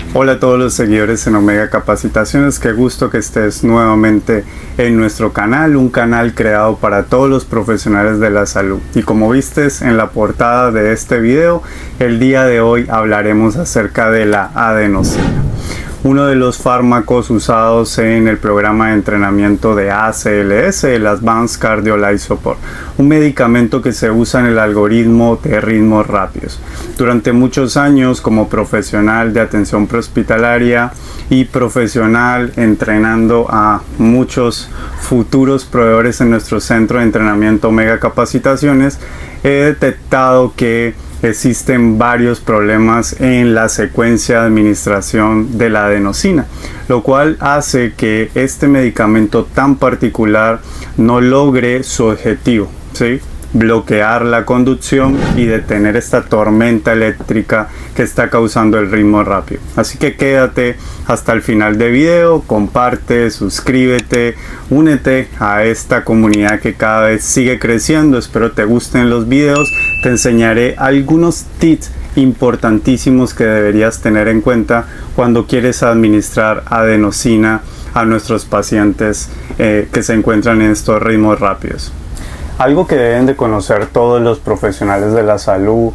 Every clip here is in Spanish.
Hola a todos los seguidores en Omega Capacitaciones, qué gusto que estés nuevamente en nuestro canal, un canal creado para todos los profesionales de la salud. Y como vistes en la portada de este video, el día de hoy hablaremos acerca de la adenosina, uno de los fármacos usados en el programa de entrenamiento de ACLS, el Advanced Cardio Life Support, un medicamento que se usa en el algoritmo de ritmos rápidos. Durante muchos años, como profesional de atención prehospitalaria y profesional entrenando a muchos futuros proveedores en nuestro centro de entrenamiento Omega Capacitaciones, he detectado que existen varios problemas en la secuencia de administración de la adenosina, lo cual hace que este medicamento tan particular no logre su objetivo, ¿sí? Bloquear la conducción y detener esta tormenta eléctrica que está causando el ritmo rápido. Así que quédate hasta el final del video, comparte, suscríbete, únete a esta comunidad que cada vez sigue creciendo. Espero te gusten los videos. Te enseñaré algunos tips importantísimos que deberías tener en cuenta cuando quieres administrar adenosina a nuestros pacientes que se encuentran en estos ritmos rápidos. Algo que deben de conocer todos los profesionales de la salud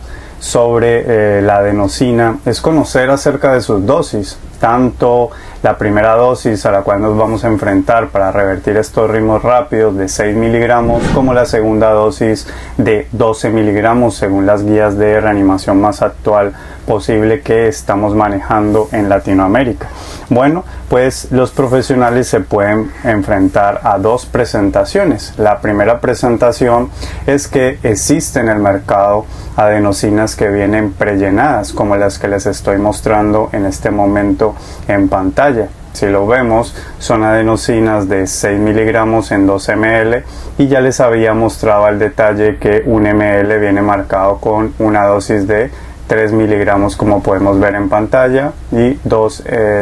sobre la adenosina es conocer acerca de sus dosis, tanto la primera dosis a la cual nos vamos a enfrentar para revertir estos ritmos rápidos de 6 miligramos, como la segunda dosis de 12 miligramos según las guías de reanimación más actual posible que estamos manejando en Latinoamérica. Bueno, pues los profesionales se pueden enfrentar a dos presentaciones. La primera presentación es que existe en el mercado adenosinas que vienen prellenadas, como las que les estoy mostrando en este momento en pantalla. Si lo vemos, son adenosinas de 6 miligramos en 2 ml y ya les había mostrado al detalle que 1 ml viene marcado con una dosis de 3 miligramos, como podemos ver en pantalla, y 2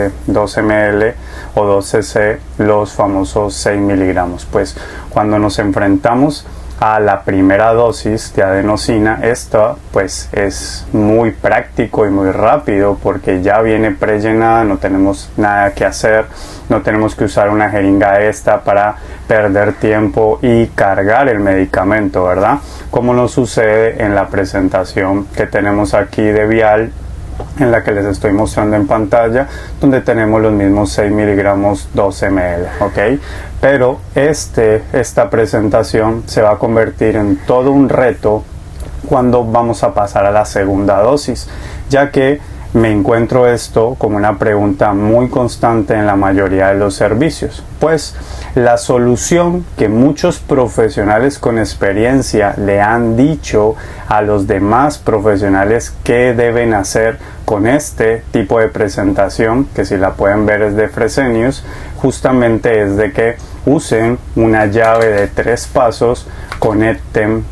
ml o 2 cc los famosos 6 miligramos. Pues cuando nos enfrentamos a la primera dosis de adenosina, esta pues es muy práctico y muy rápido porque ya viene prellenada, no tenemos nada que hacer, no tenemos que usar una jeringa esta para perder tiempo y cargar el medicamento, ¿verdad? Como nos sucede en la presentación que tenemos aquí de vial, en la que les estoy mostrando en pantalla, donde tenemos los mismos 6 miligramos 12 ml, ¿ok? Pero esta presentación se va a convertir en todo un reto cuando vamos a pasar a la segunda dosis, ya que me encuentro esto como una pregunta muy constante en la mayoría de los servicios. Pues la solución que muchos profesionales con experiencia le han dicho a los demás profesionales que deben hacer con este tipo de presentación, que si la pueden ver es de Fresenius, justamente es de que usen una llave de 3 pasos, conecten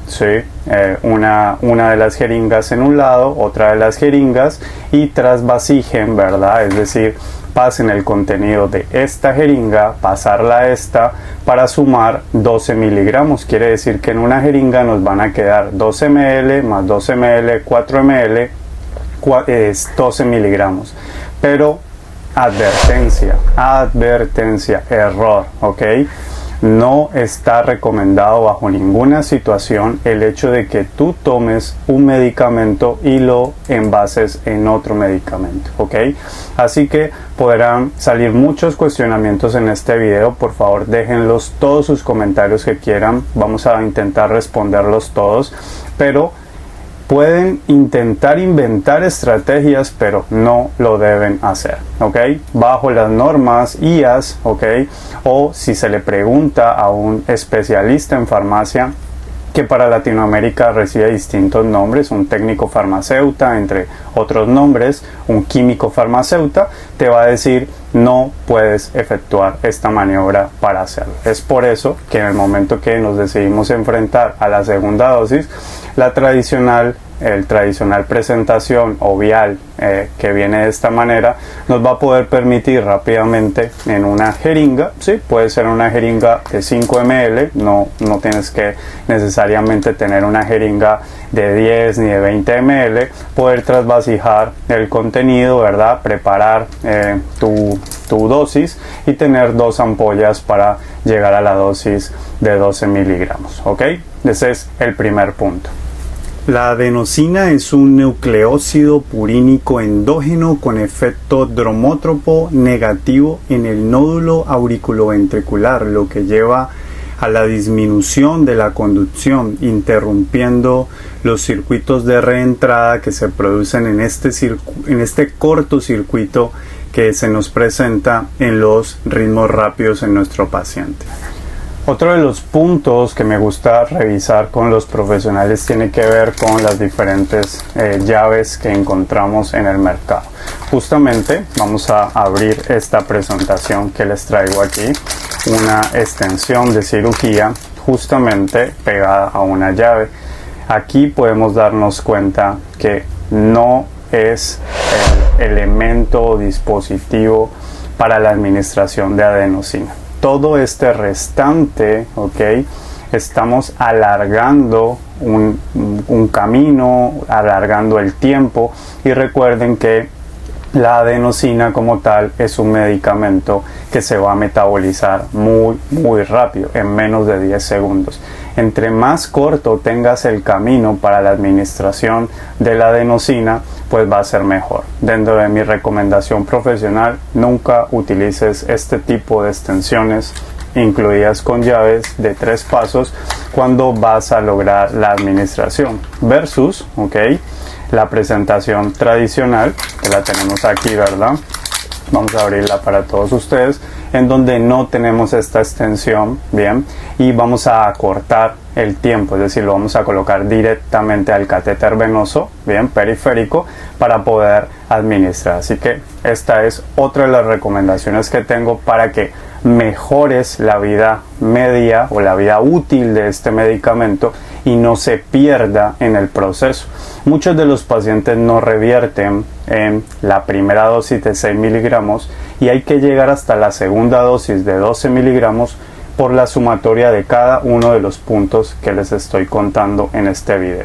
una de las jeringas en un lado, otra de las jeringas, y trasvasijen, ¿verdad? Es decir, pasen el contenido de esta jeringa, pasarla a esta para sumar 12 miligramos. Quiere decir que en una jeringa nos van a quedar 12 ml más 12 ml, 4 ml, es 12 miligramos. Pero advertencia, error, ¿ok? No está recomendado bajo ninguna situación el hecho de que tú tomes un medicamento y lo envases en otro medicamento, ¿ok? Así que podrán salir muchos cuestionamientos en este video. Por favor, déjenlos todos sus comentarios que quieran. Vamos a intentar responderlos todos, pero pueden intentar inventar estrategias, pero no lo deben hacer, ¿ok? Bajo las normas IAS, ¿ok? O si se le pregunta a un especialista en farmacia, que para Latinoamérica recibe distintos nombres, un técnico farmacéuta, entre otros nombres, un químico farmacéuta, te va a decir no puedes efectuar esta maniobra para hacerlo. Es por eso que en el momento que nos decidimos enfrentar a la segunda dosis, la tradicional el tradicional presentación o vial que viene de esta manera, nos va a poder permitir rápidamente en una jeringa, ¿sí? Puede ser una jeringa de 5 ml, no tienes que necesariamente tener una jeringa de 10 ni de 20 ml, poder trasvasijar el contenido, ¿verdad? Preparar tu dosis y tener 2 ampollas para llegar a la dosis de 12 miligramos, ¿ok? Ese es el primer punto. La adenosina es un nucleósido purínico endógeno con efecto dromótropo negativo en el nódulo auriculoventricular, lo que lleva a la disminución de la conducción, interrumpiendo los circuitos de reentrada que se producen en este cortocircuito que se nos presenta en los ritmos rápidos en nuestro paciente. Otro de los puntos que me gusta revisar con los profesionales tiene que ver con las diferentes llaves que encontramos en el mercado. Justamente vamos a abrir esta presentación que les traigo aquí, una extensión de cirugía justamente pegada a una llave. Aquí podemos darnos cuenta que no es el elemento o dispositivo para la administración de adenosina. Todo este restante, ¿ok? Estamos alargando un camino, alargando el tiempo, y recuerden que la adenosina como tal es un medicamento que se va a metabolizar muy rápido, en menos de 10 segundos. Entre más corto tengas el camino para la administración de la adenosina, pues va a ser mejor. Dentro de mi recomendación profesional, nunca utilices este tipo de extensiones incluidas con llaves de 3 pasos cuando vas a lograr la administración versus, ¿ok?, la presentación tradicional, que la tenemos aquí, ¿verdad? Vamos a abrirla para todos ustedes, en donde no tenemos esta extensión, bien, y vamos a acortar el tiempo, es decir, lo vamos a colocar directamente al catéter venoso, bien, periférico, para poder administrar. Así que esta es otra de las recomendaciones que tengo para que mejores la vida media o la vida útil de este medicamento y no se pierda en el proceso. Muchos de los pacientes no revierten en la primera dosis de 6 miligramos y hay que llegar hasta la segunda dosis de 12 miligramos por la sumatoria de cada uno de los puntos que les estoy contando en este video.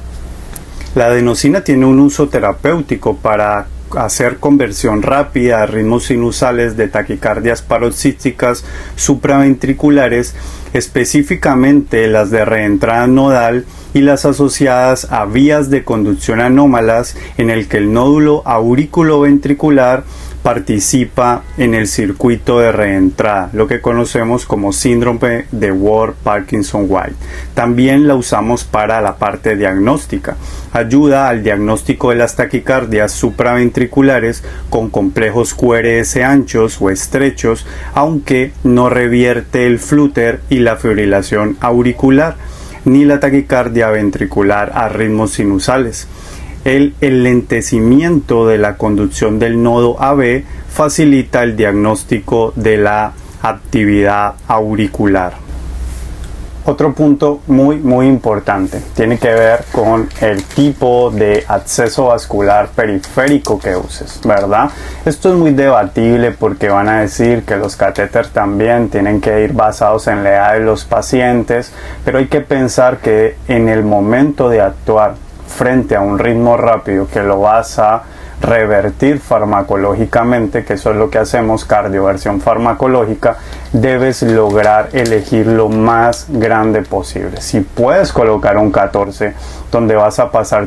La adenosina tiene un uso terapéutico para hacer conversión rápida a ritmos sinusales de taquicardias paroxísticas supraventriculares, específicamente las de reentrada nodal y las asociadas a vías de conducción anómalas en el que el nódulo auriculoventricular participa en el circuito de reentrada, lo que conocemos como síndrome de Ward-Parkinson-White. También la usamos para la parte diagnóstica. Ayuda al diagnóstico de las taquicardias supraventriculares con complejos QRS anchos o estrechos, aunque no revierte el flúter y la fibrilación auricular, ni la taquicardia ventricular a ritmos sinusales. El enlentecimiento de la conducción del nodo AB facilita el diagnóstico de la actividad auricular. Otro punto muy importante tiene que ver con el tipo de acceso vascular periférico que uses, ¿verdad? Esto es muy debatible porque van a decir que los catéteres también tienen que ir basados en la edad de los pacientes, pero hay que pensar que en el momento de actuar frente a un ritmo rápido que lo vas a revertir farmacológicamente, que eso es lo que hacemos, cardioversión farmacológica, debes lograr elegir lo más grande posible. Si puedes colocar un 14 donde vas a pasar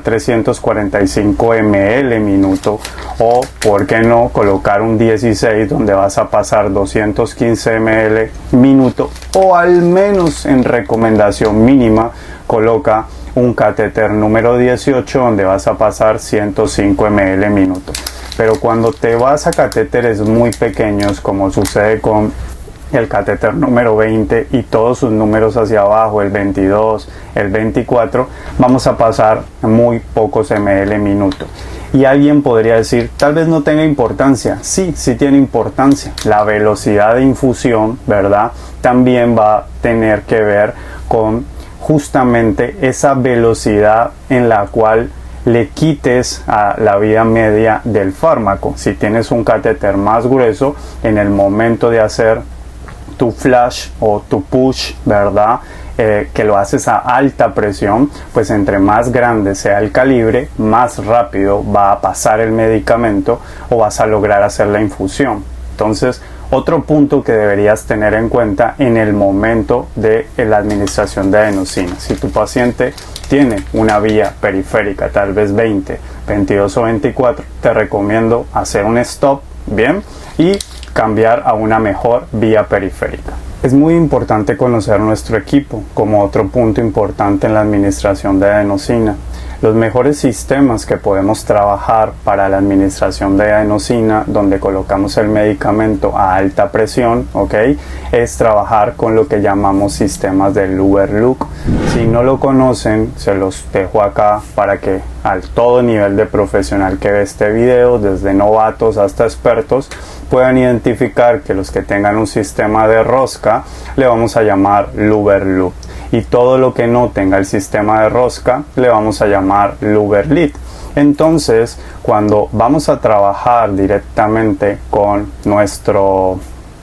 345 ml minuto, o por qué no colocar un 16 donde vas a pasar 215 ml minuto, o al menos en recomendación mínima coloca un catéter número 18 donde vas a pasar 105 ml minuto. Pero cuando te vas a catéteres muy pequeños, como sucede con el catéter número 20 y todos sus números hacia abajo, el 22, el 24, vamos a pasar muy pocos ml minuto. Y alguien podría decir, tal vez no tenga importancia. Sí tiene importancia. La velocidad de infusión, ¿verdad?, también va a tener que ver con justamente esa velocidad en la cual le quites a la vida media del fármaco. Si tienes un catéter más grueso, en el momento de hacer tu flash o tu push, ¿verdad? Que lo haces a alta presión, pues entre más grande sea el calibre, más rápido va a pasar el medicamento o vas a lograr hacer la infusión. Entonces, otro punto que deberías tener en cuenta en el momento de la administración de adenosina: si tu paciente tiene una vía periférica, tal vez 20, 22 o 24, te recomiendo hacer un stop, bien, y cambiar a una mejor vía periférica. Es muy importante conocer nuestro equipo como otro punto importante en la administración de adenosina. Los mejores sistemas que podemos trabajar para la administración de adenosina, donde colocamos el medicamento a alta presión, ¿ok?, es trabajar con lo que llamamos sistemas de Luber-Luc. Si no lo conocen, se los dejo acá para que al todo nivel de profesional que ve este video, desde novatos hasta expertos, puedan identificar que los que tengan un sistema de rosca le vamos a llamar Luber-Luc, y todo lo que no tenga el sistema de rosca le vamos a llamar Luber-Lit. Entonces, cuando vamos a trabajar directamente con nuestra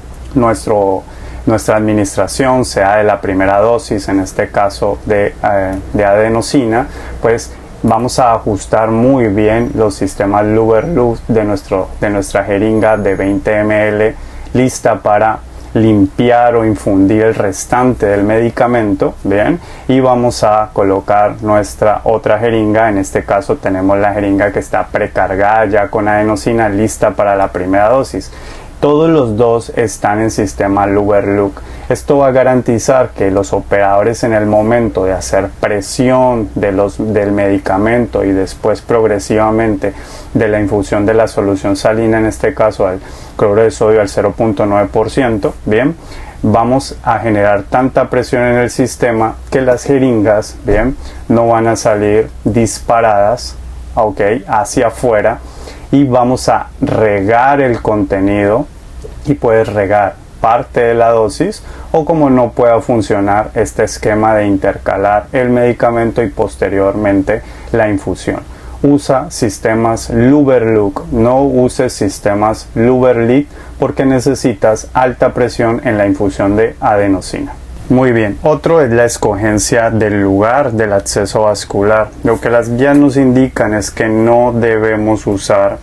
administración, sea de la primera dosis, en este caso de adenosina, pues vamos a ajustar muy bien los sistemas Luber-Luc de nuestra jeringa de 20 ml, lista para limpiar o infundir el restante del medicamento, bien, y vamos a colocar nuestra otra jeringa. En este caso tenemos la jeringa que está precargada ya con adenosina, lista para la primera dosis. Todos los dos están en sistema Luber-Luc. Esto va a garantizar que los operadores, en el momento de hacer presión del medicamento y después progresivamente de la infusión de la solución salina, en este caso al cloruro de sodio al 0.9%, bien, vamos a generar tanta presión en el sistema que las jeringas, bien, no van a salir disparadas, ok, hacia afuera, y vamos a regar el contenido, y puedes regar parte de la dosis, o como no pueda funcionar este esquema de intercalar el medicamento y posteriormente la infusión. Usa sistemas Luber-Luc, no uses sistemas Luber-Lit, porque necesitas alta presión en la infusión de adenosina. Muy bien, otro es la escogencia del lugar del acceso vascular. Lo que las guías nos indican es que no debemos usar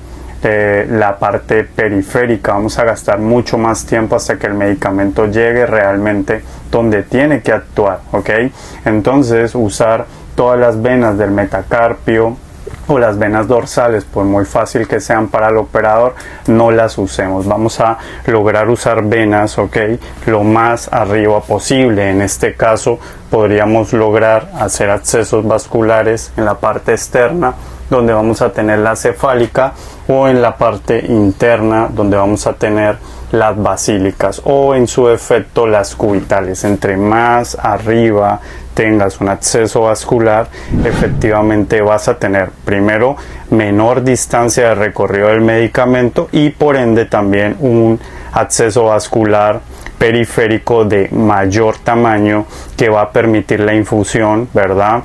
la parte periférica. Vamos a gastar mucho más tiempo hasta que el medicamento llegue realmente donde tiene que actuar, ¿ok? Entonces, usar todas las venas del metacarpio o las venas dorsales, por muy fácil que sean para el operador, no las usemos. Vamos a lograr usar venas, ¿ok?, lo más arriba posible. En este caso podríamos lograr hacer accesos vasculares en la parte externa, donde vamos a tener la cefálica, o en la parte interna, donde vamos a tener las basílicas, o en su efecto las cubitales. Entre más arriba tengas un acceso vascular, efectivamente vas a tener primero menor distancia de recorrido del medicamento y por ende también un acceso vascular periférico de mayor tamaño, que va a permitir la infusión, ¿verdad?,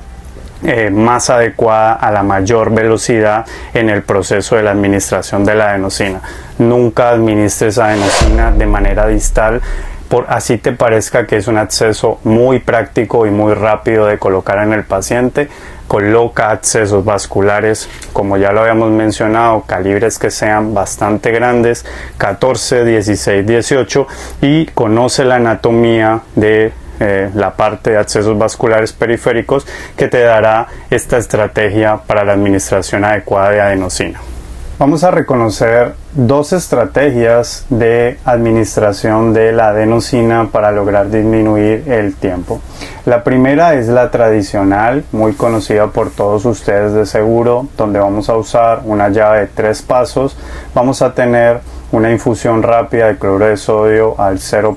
más adecuada a la mayor velocidad en el proceso de la administración de la adenosina. Nunca administres adenosina de manera distal, por así te parezca que es un acceso muy práctico y muy rápido de colocar en el paciente. Coloca accesos vasculares, como ya lo habíamos mencionado, calibres que sean bastante grandes, 14, 16, 18, y conoce la anatomía de la parte de accesos vasculares periféricos, que te dará esta estrategia para la administración adecuada de adenosina. Vamos a reconocer dos estrategias de administración de la adenosina para lograr disminuir el tiempo. La primera es la tradicional, muy conocida por todos ustedes de seguro, donde vamos a usar una llave de 3 pasos. Vamos a tener una infusión rápida de cloruro de sodio al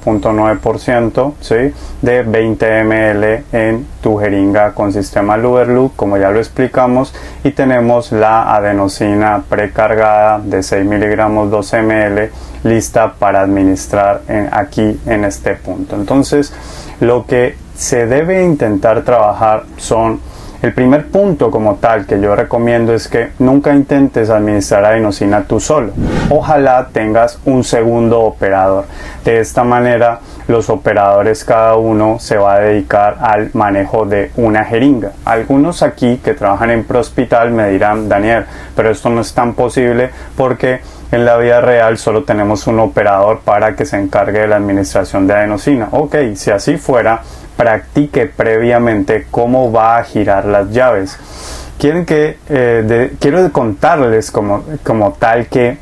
0.9%, ¿sí?, de 20 ml en tu jeringa con sistema Luber-Luc, como ya lo explicamos, y tenemos la adenosina precargada de 6 miligramos 12 ml lista para administrar aquí en este punto. Entonces, lo que se debe intentar trabajar son: el primer punto como tal que yo recomiendo es que nunca intentes administrar adenosina tú solo. Ojalá tengas un segundo operador. De esta manera los operadores cada uno se va a dedicar al manejo de una jeringa. Algunos aquí que trabajan en prehospital me dirán: Daniel, pero esto no es tan posible porque en la vida real solo tenemos un operador para que se encargue de la administración de adenosina. Ok, si así fuera, practique previamente cómo va a girar las llaves. Quiero contarles como tal que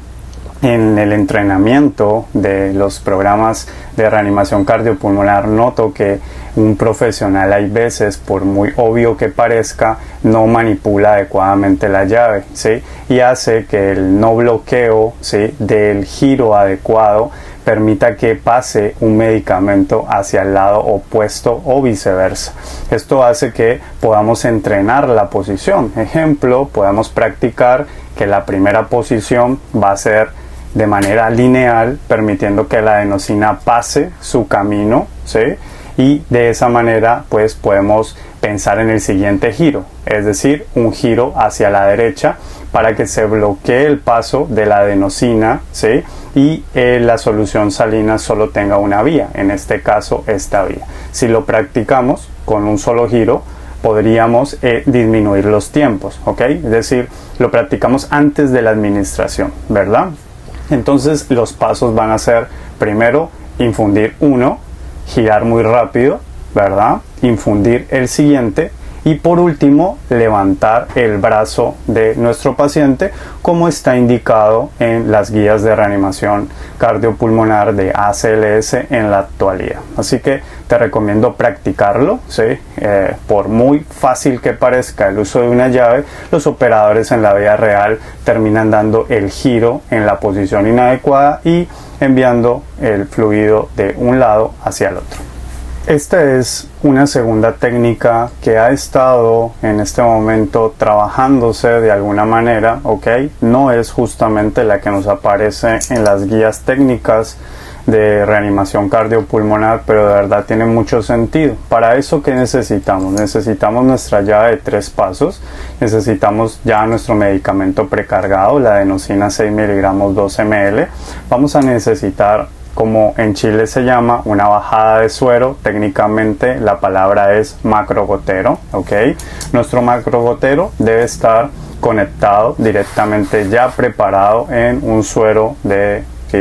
en el entrenamiento de los programas de reanimación cardiopulmonar noto que un profesional hay veces, por muy obvio que parezca, no manipula adecuadamente la llave, ¿sí? Y hace que el no bloqueo, ¿sí?, del giro adecuado permita que pase un medicamento hacia el lado opuesto o viceversa. Esto hace que podamos entrenar la posición. Ejemplo, podamos practicar que la primera posición va a ser de manera lineal, permitiendo que la adenosina pase su camino, ¿sí? Y de esa manera pues podemos pensar en el siguiente giro, es decir, un giro hacia la derecha para que se bloquee el paso de la adenosina, ¿sí?, y la solución salina solo tenga una vía, en este caso esta vía. Si lo practicamos con un solo giro, podríamos disminuir los tiempos, ¿ok? Es decir, lo practicamos antes de la administración, ¿verdad? Entonces los pasos van a ser: primero, infundir uno, girar muy rápido, ¿verdad?, infundir el siguiente, y por último levantar el brazo de nuestro paciente como está indicado en las guías de reanimación cardiopulmonar de ACLS en la actualidad. Así que te recomiendo practicarlo, ¿sí? Por muy fácil que parezca el uso de una llave, los operadores en la vida real terminan dando el giro en la posición inadecuada y enviando el fluido de un lado hacia el otro. Esta es una segunda técnica que ha estado en este momento trabajándose de alguna manera, ¿ok? No es justamente la que nos aparece en las guías técnicas de reanimación cardiopulmonar, pero de verdad tiene mucho sentido. Para eso, ¿qué necesitamos? Necesitamos nuestra llave de 3 pasos, necesitamos ya nuestro medicamento precargado, la adenosina 6 miligramos 12 ml. Vamos a necesitar, como en Chile se llama, una bajada de suero. Técnicamente la palabra es macrogotero, ¿ok? Nuestro macrogotero debe estar conectado directamente, ya preparado en un suero de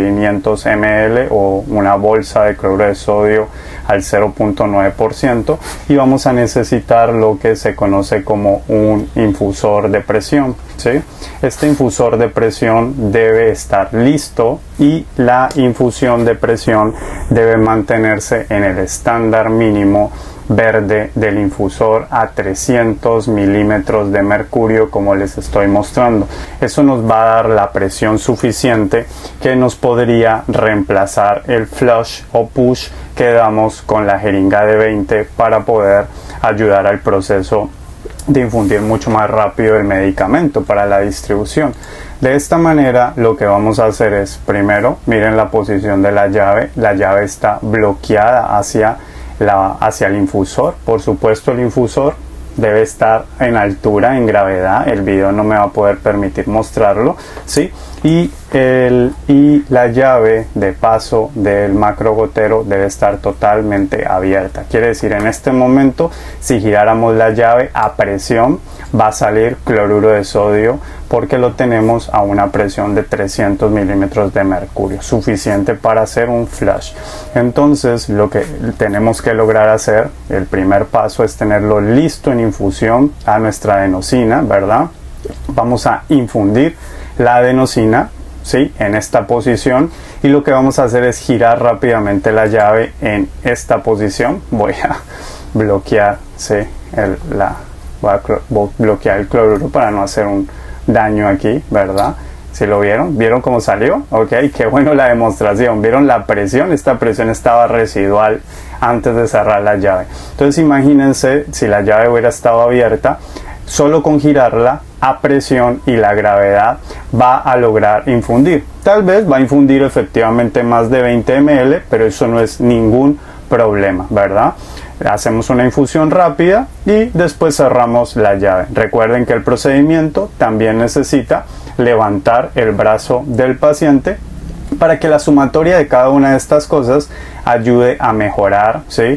500 ml o una bolsa de cloruro de sodio al 0.9%, y vamos a necesitar lo que se conoce como un infusor de presión, ¿sí? Este infusor de presión debe estar listo y la infusión de presión debe mantenerse en el estándar mínimo verde del infusor a 300 milímetros de mercurio, como les estoy mostrando. Eso nos va a dar la presión suficiente que nos podría reemplazar el flush o push que damos con la jeringa de 20 para poder ayudar al proceso de infundir mucho más rápido el medicamento para la distribución. De esta manera lo que vamos a hacer es, primero, miren la posición de la llave está bloqueada hacia el infusor. Por supuesto, el infusor debe estar en altura, en gravedad. El video no me va a poder permitir mostrarlo, ¿sí? Y la llave de paso del macrogotero debe estar totalmente abierta. Quiere decir, en este momento, si giráramos la llave a presión, va a salir cloruro de sodio, porque lo tenemos a una presión de 300 milímetros de mercurio, suficiente para hacer un flush. Entonces, lo que tenemos que lograr hacer, el primer paso, es tenerlo listo en infusión a nuestra adenosina, ¿verdad? Vamos a infundir la adenosina, ¿sí?, en esta posición, y lo que vamos a hacer es girar rápidamente la llave en esta posición. Voy a bloquear, ¿sí?, voy a bloquear el cloruro para no hacer un daño aquí, ¿verdad? ¿Sí lo vieron? ¿Vieron cómo salió? Ok, qué bueno la demostración. ¿Vieron la presión? Esta presión estaba residual antes de cerrar la llave. Entonces imagínense si la llave hubiera estado abierta, solo con girarla a presión y la gravedad va a lograr infundir. Tal vez va a infundir efectivamente más de 20 ml, pero eso no es ningún problema, ¿verdad? hacemos una infusión rápida y después cerramos la llave. Recuerden que el procedimiento también necesita levantar el brazo del paciente para que la sumatoria de cada una de estas cosas ayude a mejorar, ¿sí?,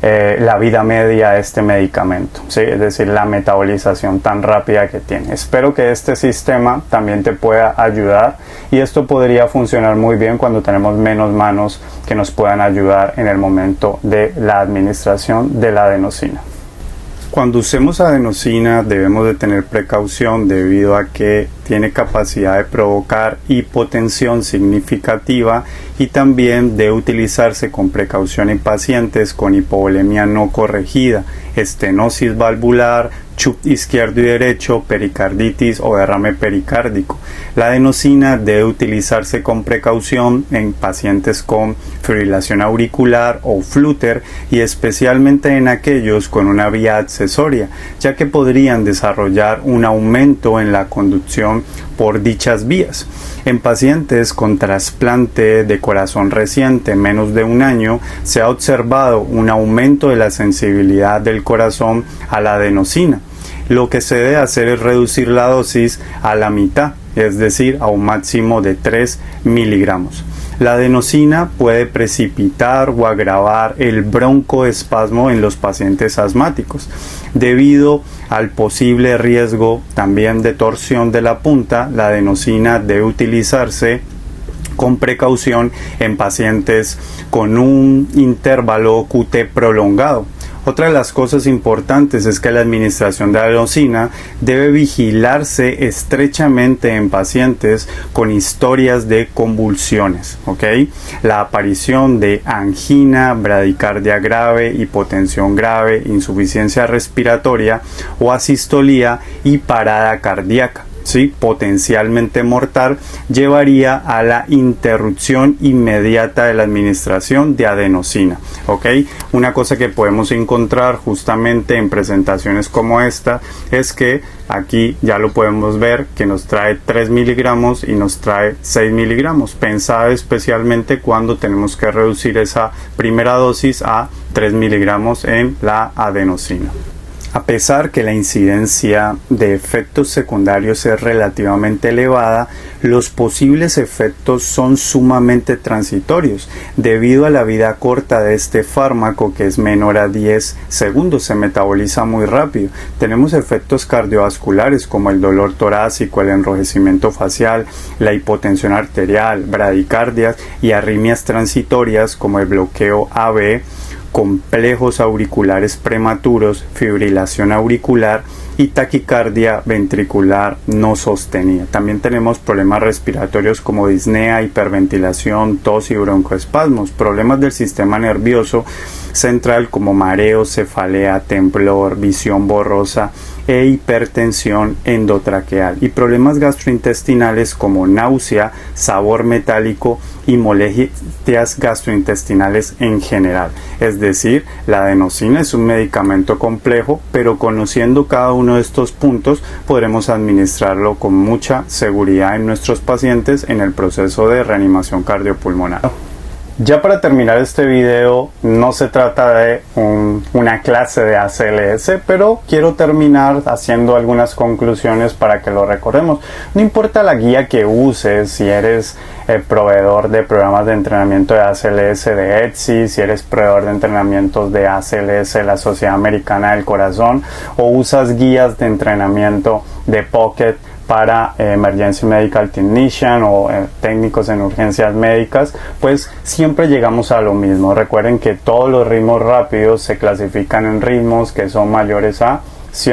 la vida media de este medicamento, ¿sí?, es decir, la metabolización tan rápida que tiene. Espero que este sistema también te pueda ayudar, y esto podría funcionar muy bien cuando tenemos menos manos que nos puedan ayudar en el momento de la administración de la adenosina. Cuando usemos adenosina debemos de tener precaución debido a que tiene capacidad de provocar hipotensión significativa y también debe utilizarse con precaución en pacientes con hipovolemia no corregida, estenosis valvular, CHUP izquierdo y derecho, pericarditis o derrame pericárdico. La adenosina debe utilizarse con precaución en pacientes con fibrilación auricular o flúter y especialmente en aquellos con una vía accesoria, ya que podrían desarrollar un aumento en la conducción por dichas vías. En pacientes con trasplante de corazón reciente, menos de un año, se ha observado un aumento de la sensibilidad del corazón a la adenosina. Lo que se debe hacer es reducir la dosis a la mitad, es decir, a un máximo de 3 miligramos. La adenosina puede precipitar o agravar el broncoespasmo en los pacientes asmáticos. Debido al posible riesgo también de torsión de la punta, la adenosina debe utilizarse con precaución en pacientes con un intervalo QT prolongado. Otra de las cosas importantes es que la administración de adenosina debe vigilarse estrechamente en pacientes con historias de convulsiones, ¿ok? La aparición de angina, bradicardia grave, hipotensión grave, insuficiencia respiratoria o asistolía y parada cardíaca, ¿sí?, potencialmente mortal, llevaría a la interrupción inmediata de la administración de adenosina, ¿ok? Una cosa que podemos encontrar justamente en presentaciones como esta es que aquí ya lo podemos ver que nos trae 3 miligramos y nos trae 6 miligramos, pensada especialmente cuando tenemos que reducir esa primera dosis a 3 miligramos en la adenosina. A pesar que la incidencia de efectos secundarios es relativamente elevada, los posibles efectos son sumamente transitorios debido a la vida corta de este fármaco, que es menor a 10 segundos, se metaboliza muy rápido. Tenemos efectos cardiovasculares como el dolor torácico, el enrojecimiento facial, la hipotensión arterial, bradicardias y arritmias transitorias como el bloqueo AV, complejos auriculares prematuros, fibrilación auricular y taquicardia ventricular no sostenida. También tenemos problemas respiratorios como disnea, hiperventilación, tos y broncoespasmos, problemas del sistema nervioso central como mareo, cefalea, temblor, visión borrosa e hipertensión endotraqueal, y problemas gastrointestinales como náusea, sabor metálico y molestias gastrointestinales en general. Es decir, la adenosina es un medicamento complejo, pero conociendo cada uno de estos puntos podremos administrarlo con mucha seguridad en nuestros pacientes en el proceso de reanimación cardiopulmonar. Ya para terminar este video, no se trata de una clase de ACLS, pero quiero terminar haciendo algunas conclusiones para que lo recordemos. No importa la guía que uses, si eres proveedor de programas de entrenamiento de ACLS de ETSI, si eres proveedor de entrenamientos de ACLS de la Sociedad Americana del Corazón, o usas guías de entrenamiento de Pocket para Emergency Medical Technician o técnicos en urgencias médicas, pues siempre llegamos a lo mismo. Recuerden que todos los ritmos rápidos se clasifican en ritmos que son mayores a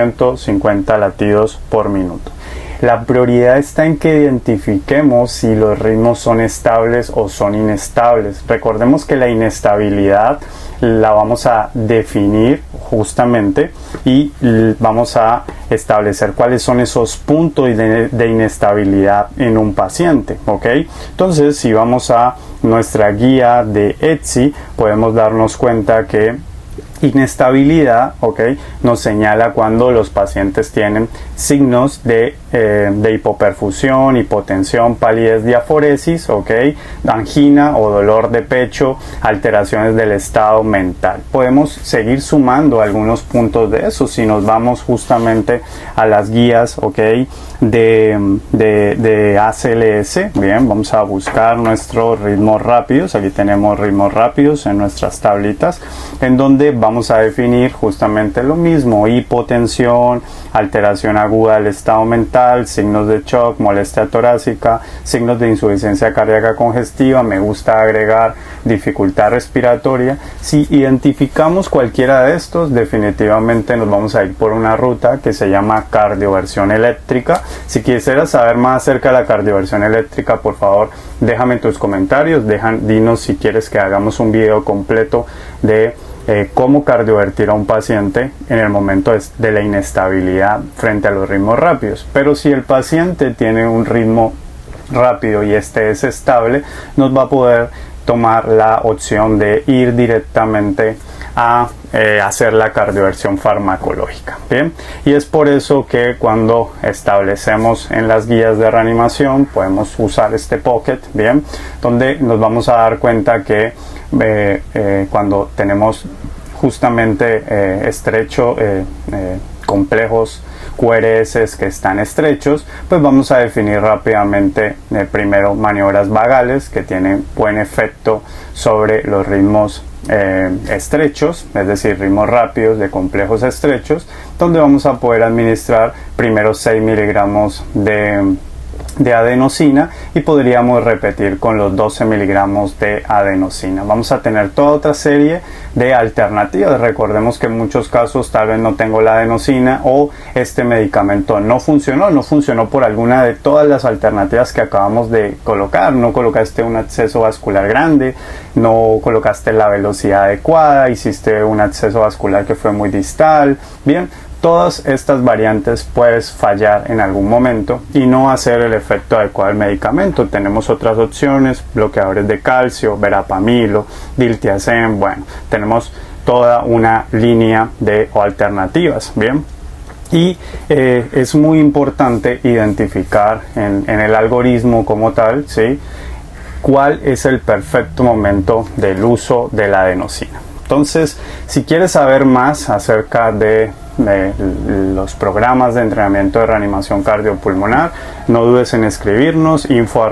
150 latidos por minuto. La prioridad está en que identifiquemos si los ritmos son estables o son inestables. Recordemos que la inestabilidad la vamos a definir justamente y vamos a establecer cuáles son esos puntos de inestabilidad en un paciente, ¿ok? Entonces, si vamos a nuestra guía de ETSI, podemos darnos cuenta que inestabilidad, ¿ok? Nos señala cuando los pacientes tienen signos de hipoperfusión, hipotensión, palidez, diaforesis, ¿ok? Angina o dolor de pecho, alteraciones del estado mental. Podemos seguir sumando algunos puntos de eso si nos vamos justamente a las guías, ¿ok? de ACLS. Bien, vamos a buscar nuestros ritmos rápidos. Aquí tenemos ritmos rápidos en nuestras tablitas, en donde vamos a definir justamente lo mismo: hipotensión, alteración aguda del estado mental, signos de shock, molestia torácica, signos de insuficiencia cardíaca congestiva. Me gusta agregar dificultad respiratoria. Si identificamos cualquiera de estos, definitivamente nos vamos a ir por una ruta que se llama cardioversión eléctrica. Si quisieras saber más acerca de la cardioversión eléctrica, por favor déjame en tus comentarios, dinos si quieres que hagamos un video completo de cómo cardiovertir a un paciente en el momento de la inestabilidad frente a los ritmos rápidos. Pero si el paciente tiene un ritmo rápido y este es estable, nos va a poder tomar la opción de ir directamente a hacer la cardioversión farmacológica. Bien, y es por eso que cuando establecemos en las guías de reanimación podemos usar este pocket, bien, donde nos vamos a dar cuenta que cuando tenemos justamente complejos QRS que están estrechos, pues vamos a definir rápidamente primero maniobras vagales que tienen buen efecto sobre los ritmos estrechos, es decir, ritmos rápidos de complejos estrechos, donde vamos a poder administrar primero 6 miligramos de adenosina y podríamos repetir con los 12 miligramos de adenosina. Vamos a tener toda otra serie de alternativas. Recordemos que en muchos casos tal vez no tengo la adenosina o este medicamento no funcionó por alguna de todas las alternativas que acabamos de colocar. No colocaste un acceso vascular grande, no colocaste la velocidad adecuada, hiciste un acceso vascular que fue muy distal. Bien, todas estas variantes puedes fallar en algún momento y no hacer el efecto adecuado del medicamento. Tenemos otras opciones: bloqueadores de calcio, verapamilo, diltiazem. Bueno, tenemos toda una línea de alternativas. Bien, y es muy importante identificar en el algoritmo como tal, ¿sí?, cuál es el perfecto momento del uso de la adenosina. Entonces, si quieres saber más acerca de los programas de entrenamiento de reanimación cardiopulmonar, no dudes en escribirnos,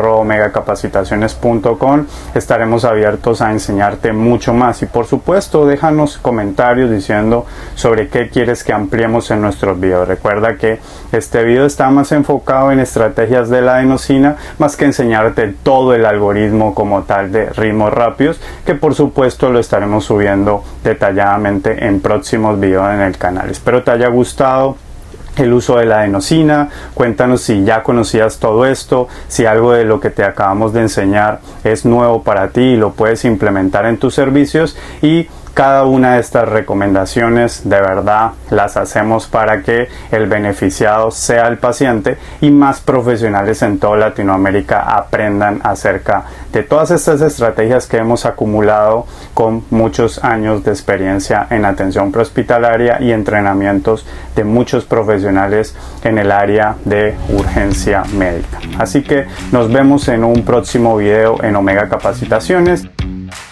info@omegacapacitaciones.com. estaremos abiertos a enseñarte mucho más, y por supuesto déjanos comentarios diciendo sobre qué quieres que ampliemos en nuestros videos. Recuerda que este video está más enfocado en estrategias de la adenosina más que enseñarte todo el algoritmo como tal de ritmos rápidos, que por supuesto lo estaremos subiendo detalladamente en próximos videos en el canal. Espero te haya gustado el uso de la adenosina. Cuéntanos si ya conocías todo esto, si algo de lo que te acabamos de enseñar es nuevo para ti y lo puedes implementar en tus servicios. Y cada una de estas recomendaciones de verdad las hacemos para que el beneficiado sea el paciente y más profesionales en toda Latinoamérica aprendan acerca de todas estas estrategias que hemos acumulado con muchos años de experiencia en atención prehospitalaria y entrenamientos de muchos profesionales en el área de urgencia médica. Así que nos vemos en un próximo video en Omega Capacitaciones.